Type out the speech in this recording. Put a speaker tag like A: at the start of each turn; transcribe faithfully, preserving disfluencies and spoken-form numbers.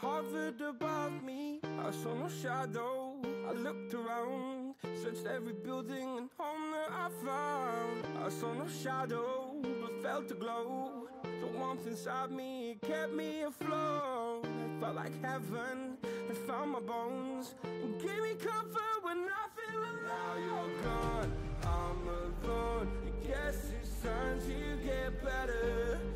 A: hovered above me. I saw no shadow. I looked around, searched every building and home that I found. I saw no shadow, but felt a glow. The warmth inside me kept me afloat. It felt like heaven had found my bones and gave me comfort when I feel alone. Now you're gone, I'm alone. I guess it's time to get better.